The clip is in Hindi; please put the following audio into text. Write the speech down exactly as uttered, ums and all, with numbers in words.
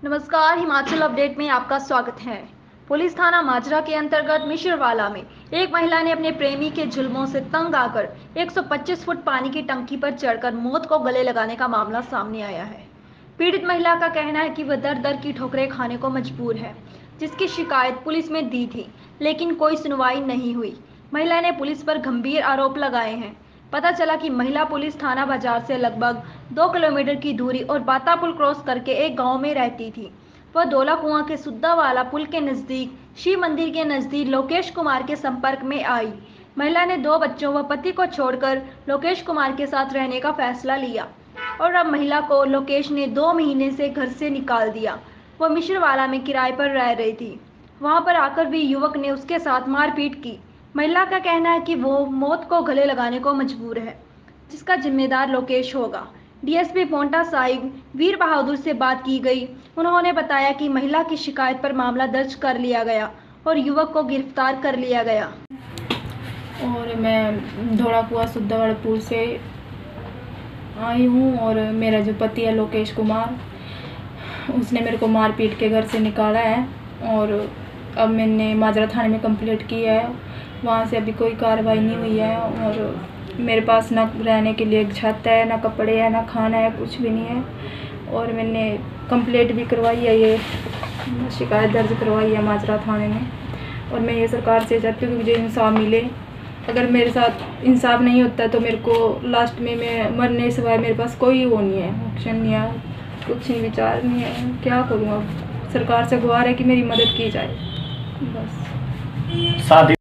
नमस्कार, हिमाचल अपडेट में आपका स्वागत है। पुलिस थाना माजरा के अंतर्गत मिश्रवाला में एक महिला ने अपने प्रेमी के जुल्मों से तंग आकर एक सौ पच्चीस फुट पानी की टंकी पर चढ़कर मौत को गले लगाने का मामला सामने आया है। पीड़ित महिला का कहना है कि वह दर दर की ठोकरें खाने को मजबूर है, जिसकी शिकायत पुलिस में दी थी, लेकिन कोई सुनवाई नहीं हुई। महिला ने पुलिस पर गंभीर आरोप लगाए हैं। पता चला कि महिला पुलिस थाना बाजार से लगभग दो किलोमीटर की दूरी और बाता पुल क्रॉस करके एक गांव में रहती थी। वह धोला कुआं के सुद्दावाला पुल के नजदीक शिव मंदिर के नजदीक लोकेश कुमार के संपर्क में आई। महिला ने दो बच्चों व पति को छोड़कर लोकेश कुमार के साथ रहने का फैसला लिया और अब महिला को लोकेश ने दो महीने से घर से निकाल दिया। वह मिश्रवाला में किराए पर रह रही थी। वहां पर आकर भी युवक ने उसके साथ मारपीट की। महिला का कहना है कि वो मौत को गले लगाने को मजबूर है, जिसका जिम्मेदार लोकेश होगा। डीएसपी पोंटा साहिब वीर बहादुर से बात की गई। उन्होंने बताया कि महिला की शिकायत पर मामला दर्ज कर लिया गया और युवक को गिरफ्तार कर लिया गया। और मैं धोला कुआं सुद्दावाला पुल से आई हूँ और मेरा जो पति है लोकेश कुमार, उसने मेरे को मार पीट के घर से निकाला है और अब मैंने माजरा थाने में कंप्लेंट की है। वहाँ से अभी कोई कार्रवाई नहीं हुई है और मेरे पास ना रहने के लिए एक छत है, ना कपड़े हैं, ना खाना है, कुछ भी नहीं है। और मैंने कंप्लेंट भी करवाई है, ये शिकायत दर्ज करवाई है माजरा थाने में। और मैं ये सरकार से चाहती हूँ कि मुझे इंसाफ मिले। अगर मेरे साथ इंसाफ नहीं होता तो मेरे को लास्ट में मैं मरने सिवाय मेरे पास कोई वो नहीं है, ऑप्शन नहीं है, कुछ नहीं, विचार नहीं है। क्या करूँ अब? सरकार से गुहार है कि मेरी मदद की जाए बस। शादी